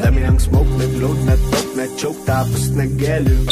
Dami ng smoke, nag-load, na-top, na-choke, tapos nag-yellow.